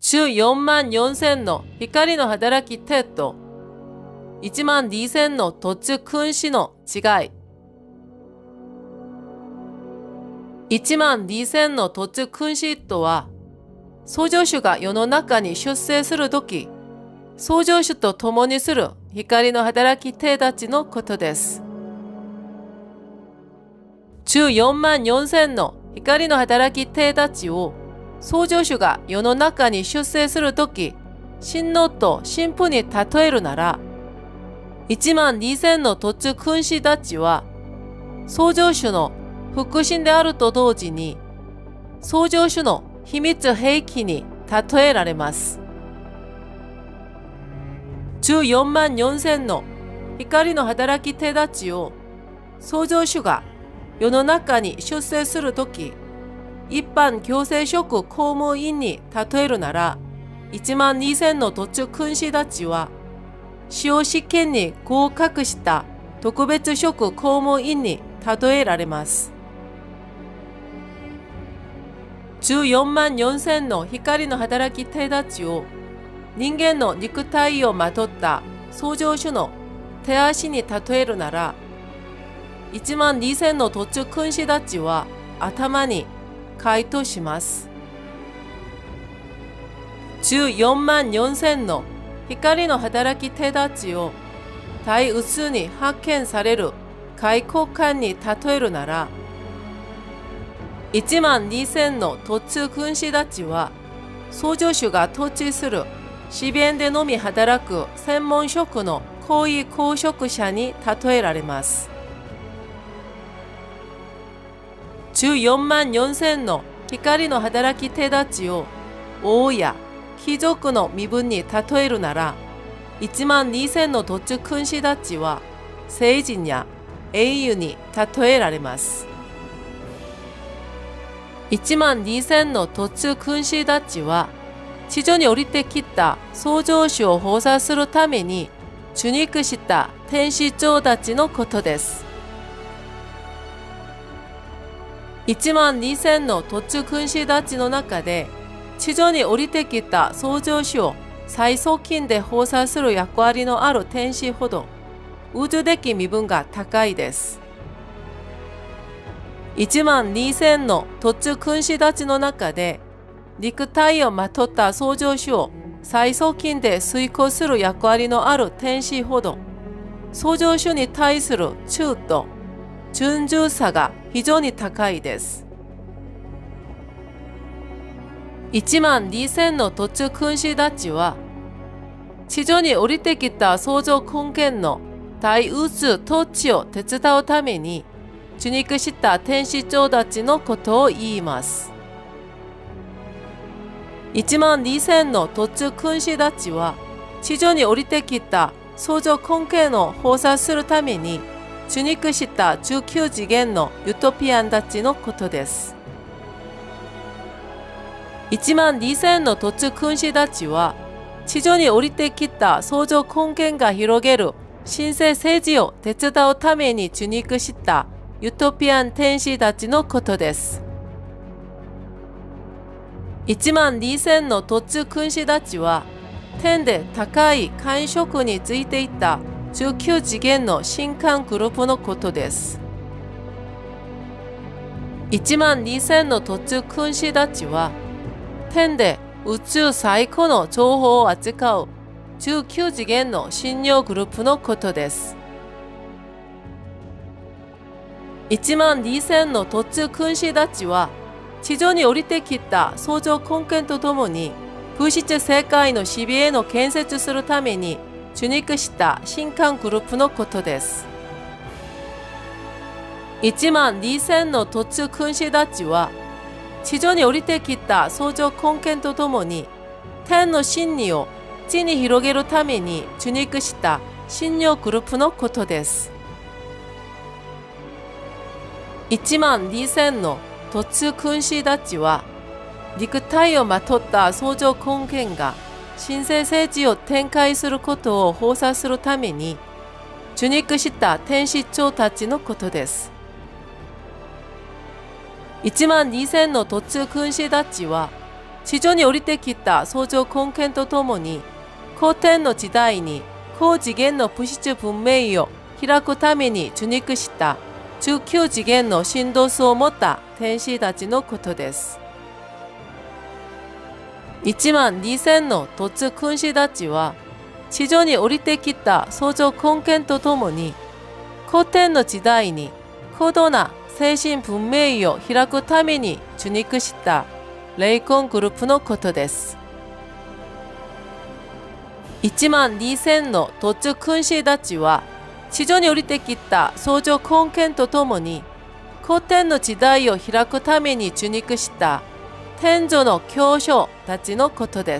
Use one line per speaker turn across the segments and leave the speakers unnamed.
14万4000の光の働き手と1万2000の土地君子の違い。1万2000の土地君子とは、創造主が世の中に出生するとき、創造主と共にする光の働き手たちのことです。14万4000の光の働き手たちを創造主が世の中に出生するとき、神農と神父に例えるなら、1万2000の土地君子たちは、創造主の腹心であると同時に、創造主の秘密兵器に例えられます。14万4000の光の働き手たちを創造主が世の中に出生するとき、一般強制職公務員に例えるなら、1万2000の土地君子たちは、司法試験に合格した特別職公務員に例えられます。14万4000の光の働き手たちを人間の肉体をまとった創造主の手足に例えるなら、1万2000の土地君子たちは頭に該当します。14万4000の光の働き手たちを大宇宙に発見される外交官に例えるなら、1万2000の土地君子たちは創造主が統治する紙弁でのみ働く専門職の高位公職者に例えられます。14万4000の光の働き手たちを王や貴族の身分に例えるなら、1万2000の土地君子たちは聖人や英雄に例えられます。1万2000の土地君子たちは地上に降りてきた創造主を放射するために受肉した天使長たちのことです。1万2000の土地君子たちの中で地上に降りてきた創造主を最側近で放射する役割のある天使ほど宇宙的身分が高いです。1万2000の土地君子たちの中で肉体をまとった創造主を最側近で遂行する役割のある天使ほど創造主に対する忠と順従さが非常に高いです。1万2000の土地君子たちは地上に降りてきた創造根源の大宇宙統治を手伝うために受肉した天使長たちのことを言います。1万2000の土地君子たちは地上に降りてきた創造根源を放射するために受肉した19次元のユトピアンたちのことです。1万2000の土地君子たちは地上に降りてきた創造根源が広げる神聖政治を手伝うために受肉したユトピアン天使たちのことです。1万2000の土地君子たちは天で高い感触についていた19次元の神官グループのことです。1万2000の土地君子たちは天で宇宙最高の情報を扱う19次元の信用グループのことです。1万2000の土地君子たちは地上に降りてきた創造根源とともに物質世界のシビへの建設するために受肉した神官グループのことです。1万2000の土地君子たちは地上に降りてきた創造根源とともに天の真理を地に広げるために受肉した信用グループのことです。1万2000の土地君子たちは肉体をまとった創造根源が神聖政治を展開することを放射するために受肉した天使長たちのことです。1万2000の土地君子たちは地上に降りてきた相乗根源とともに、後天の時代に高次元の物質文明を開くために受肉した19次元の振動数を持った天使たちのことです。1万2000の突君子たちは、地上に降りてきた相乗根源とともに、後天の時代に高度な精神文明を開くために受肉した霊魂グループのことです。1万2000の突君子たちは、地上に降りてきた相乗根源とともに、後天の時代を開くために受肉した天女の教匠たちのことです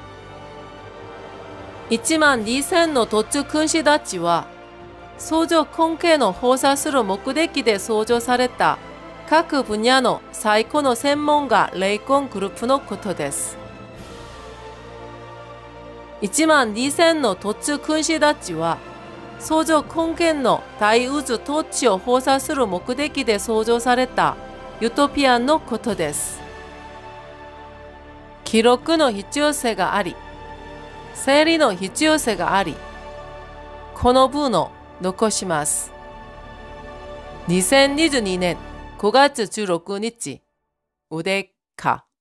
。1万2000の突君子たちは、相乗根源の放射する目的で創造された各分野の最高の専門家霊魂グループのことです。1万2000の突君子たちは、相乗根源の大宇宙統治を放射する目的で創造されたユトピアンのことです。記録の必要性があり、整理の必要性があり、この文を残します。2022年5月16日、ウデッカ。